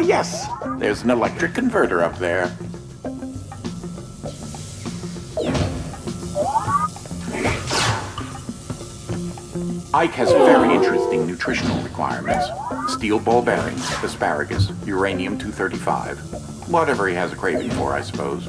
yes, there's an electric converter up there. Ike has very interesting nutritional requirements. Steel ball bearings, asparagus, uranium-235. Whatever he has a craving for, I suppose.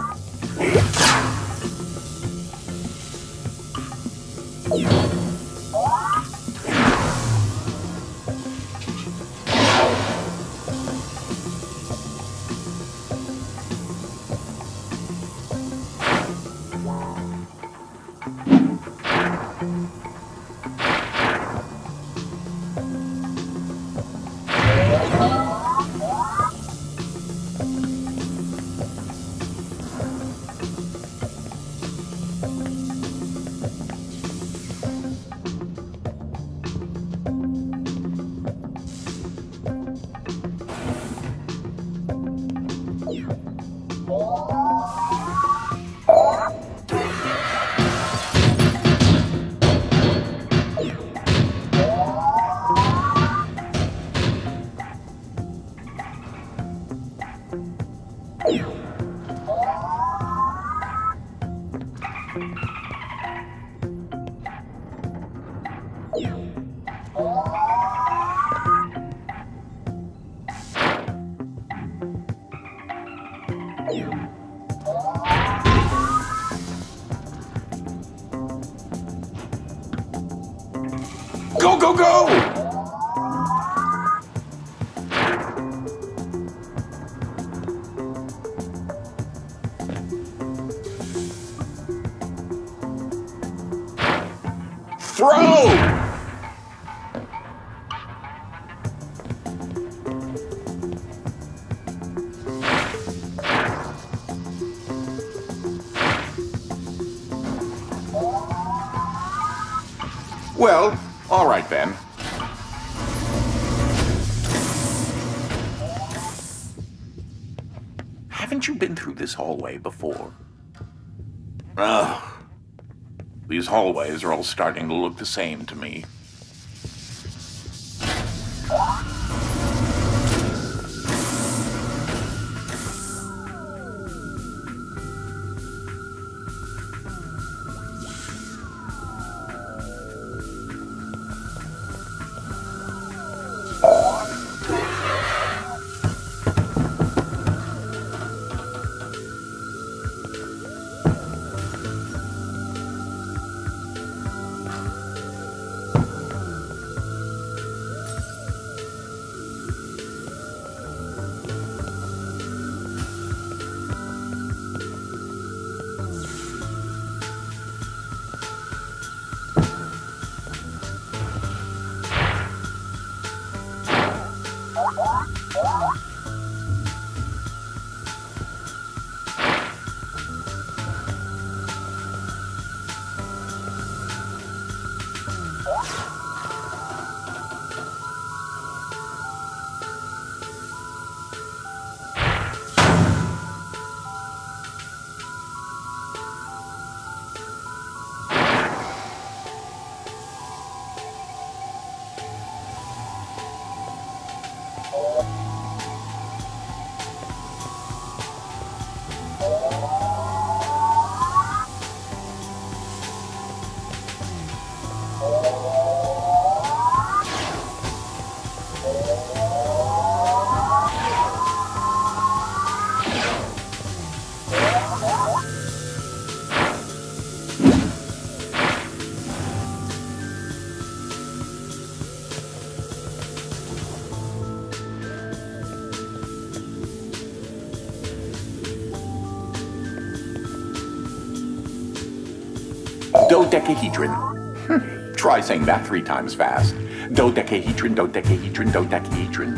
Go, go, go! Throw! Well, all right then. Haven't you been through this hallway before? Ugh. These hallways are all starting to look the same to me. Dodecahedron. Try saying that 3 times fast. Dodecahedron, dodecahedron, dodecahedron.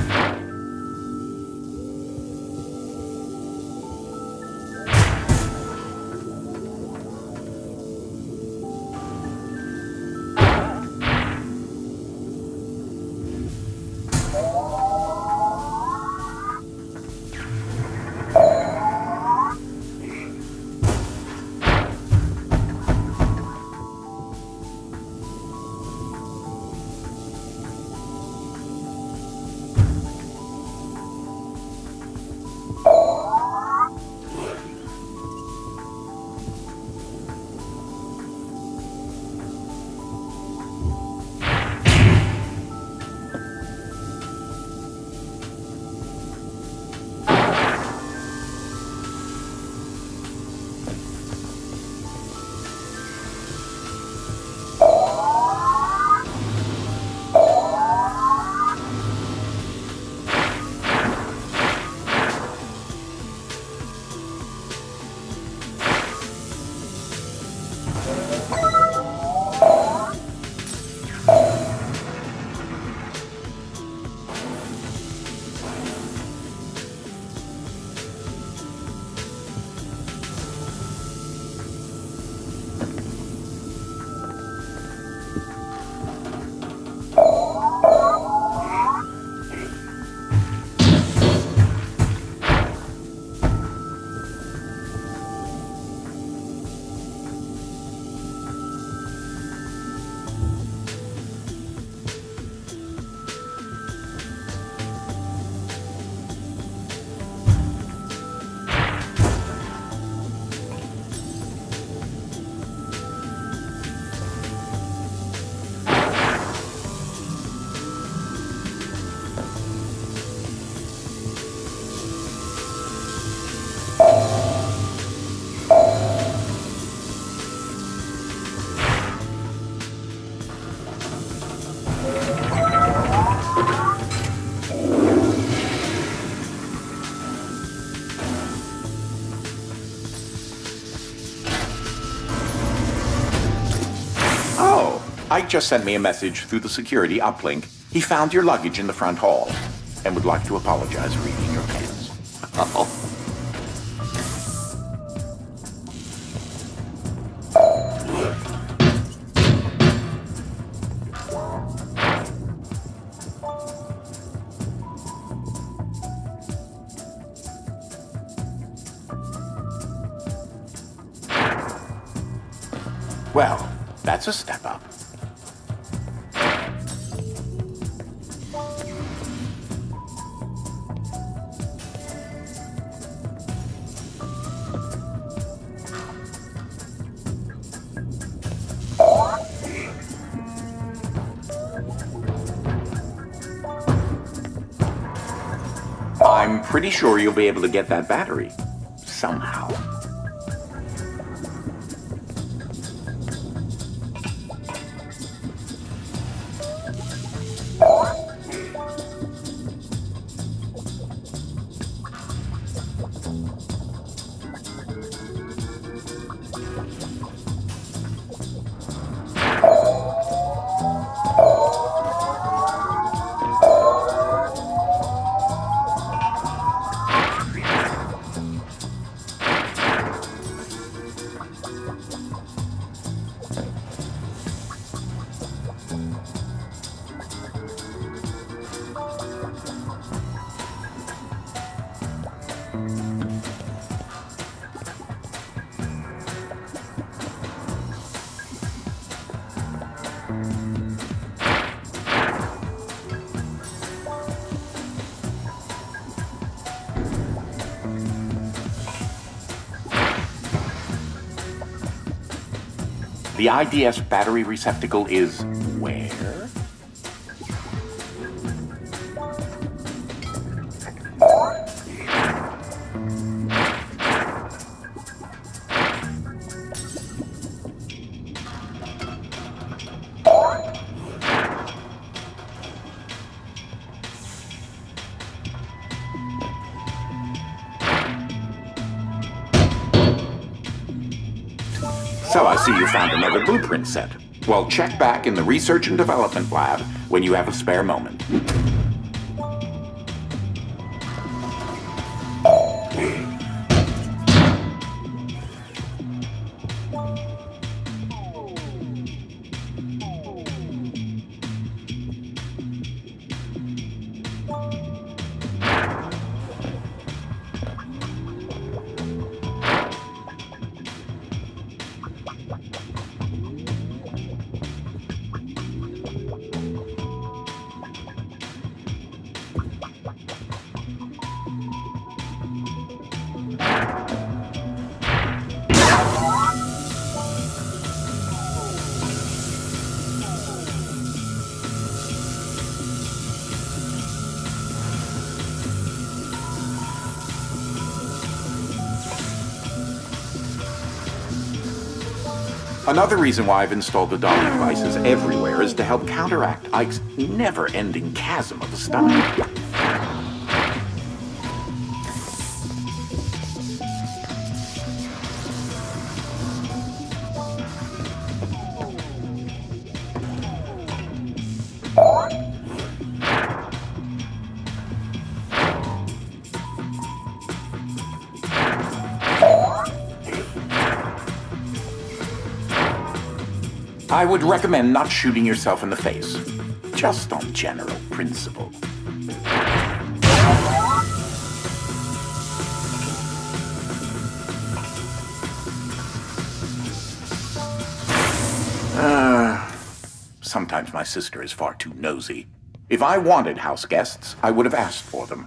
Ike just sent me a message through the security uplink. He found your luggage in the front hall and would like to apologize for eating your pants. Oh. Well, that's a step up. I'm pretty sure you'll be able to get that battery somehow. The IDS battery receptacle is where? So I see you found another blueprint set. Well, check back in the research and development lab when you have a spare moment. Another reason why I've installed the docking devices everywhere is to help counteract Ike's never-ending chasm of a stomach. I would recommend not shooting yourself in the face, just on general principle. Sometimes my sister is far too nosy. If I wanted house guests, I would have asked for them.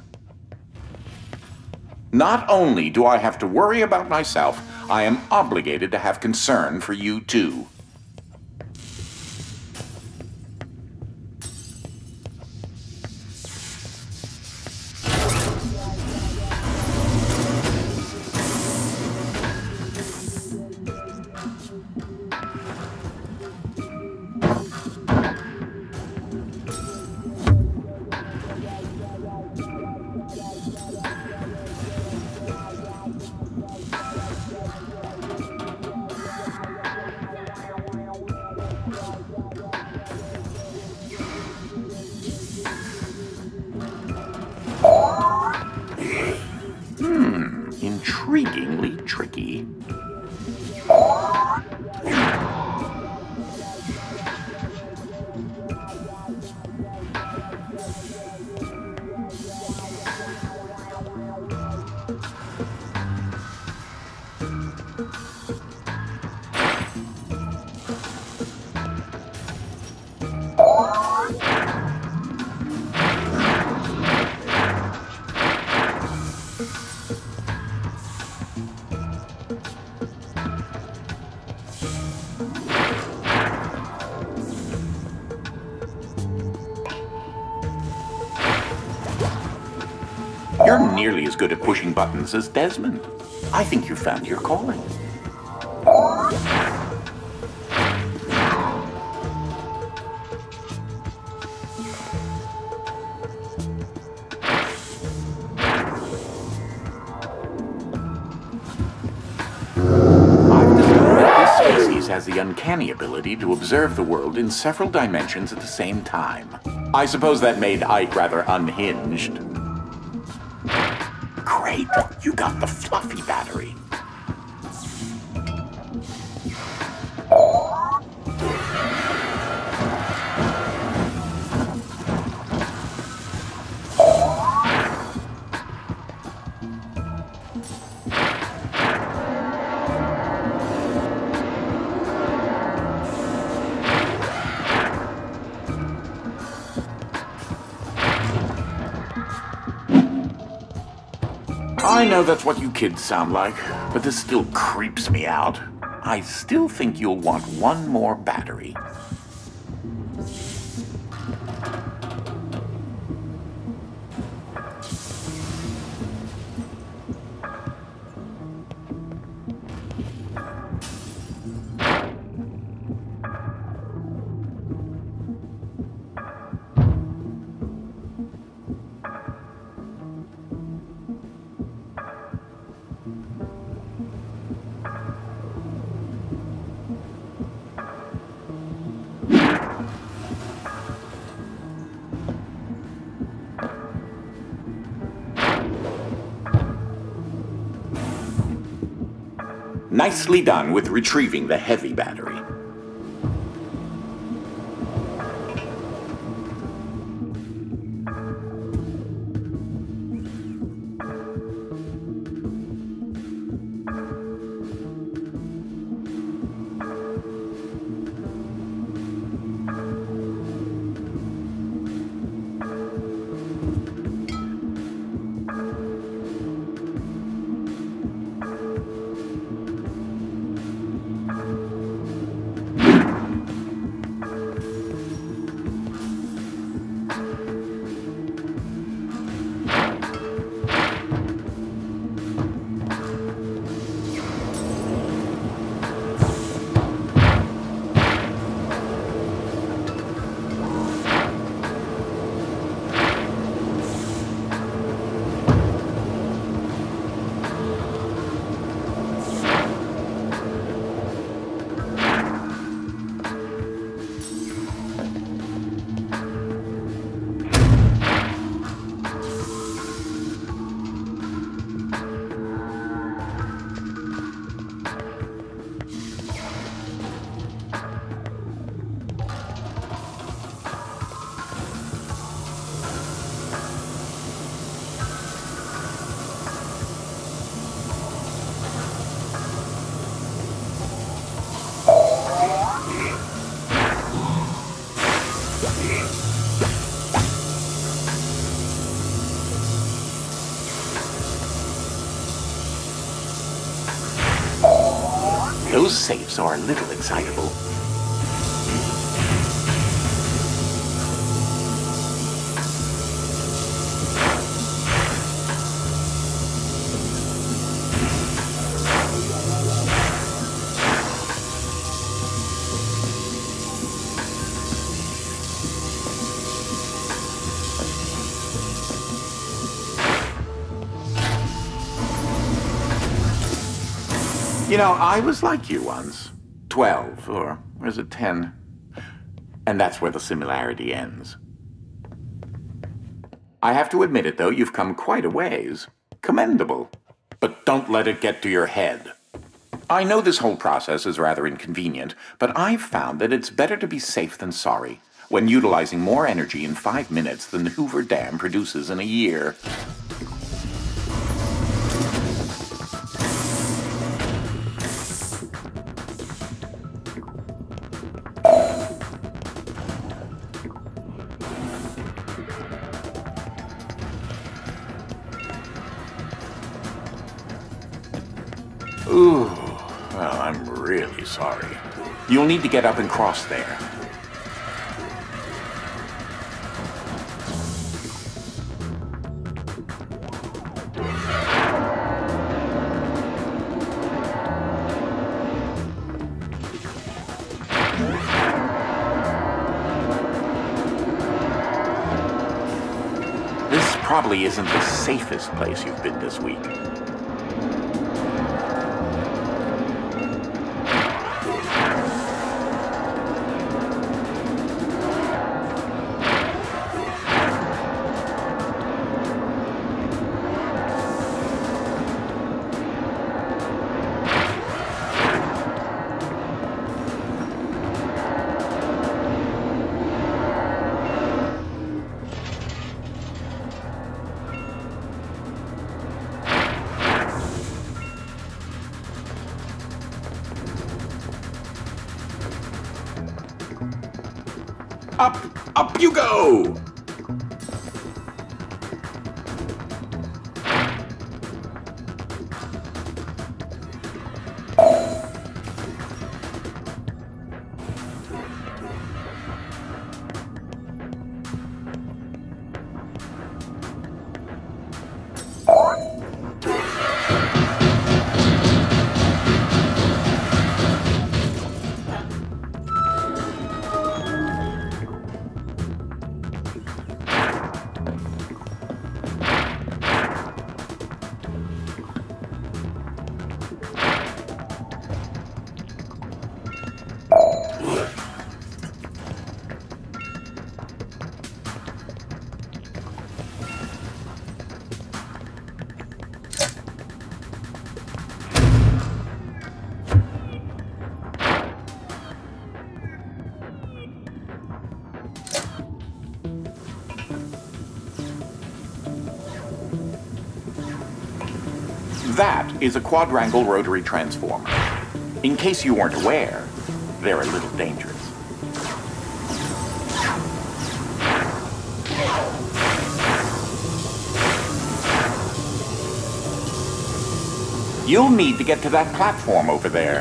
Not only do I have to worry about myself, I am obligated to have concern for you too. intriguingly tricky. You're nearly as good at pushing buttons as Desmond. I think you found your calling. I've discovered that this species has the uncanny ability to observe the world in several dimensions at the same time. I suppose that made Ike rather unhinged. Great, you got the fluffy battery. I know that's what you kids sound like, but this still creeps me out. I still think you'll want one more battery. Nicely done with retrieving the heavy battery. Those safes are a little excitable. You know, I was like you once. 12, or is it 10? And that's where the similarity ends. I have to admit it, though, you've come quite a ways. Commendable. But don't let it get to your head. I know this whole process is rather inconvenient, but I've found that it's better to be safe than sorry when utilizing more energy in 5 minutes than the Hoover Dam produces in a year. Ooh, well, I'm really sorry. You'll need to get up and cross there. This probably isn't the safest place you've been this week. Up you go! That is a quadrangle rotary transformer. In case you weren't aware, they're a little dangerous. You'll need to get to that platform over there.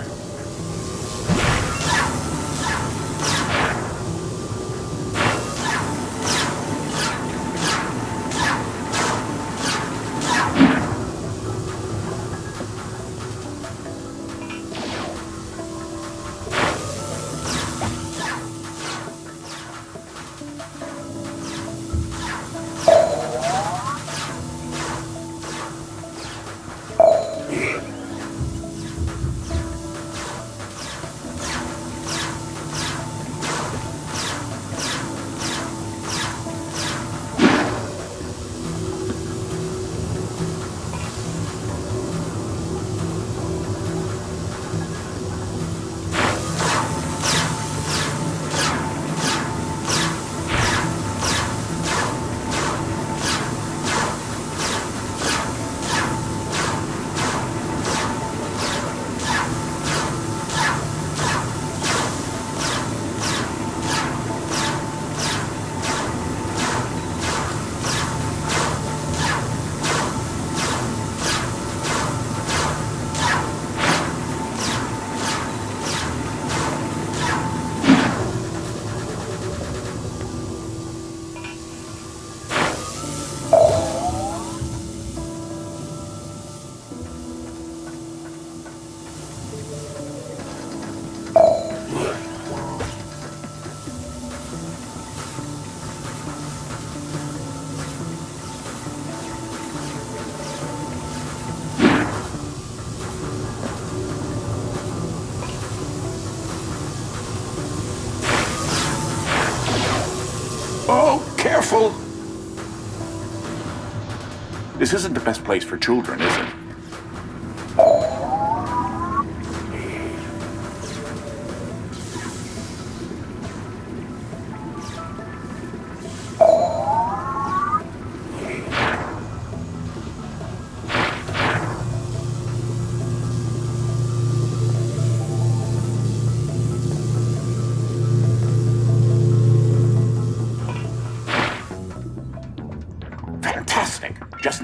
Careful! This isn't the best place for children, is it?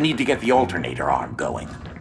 need to get the alternator arm going.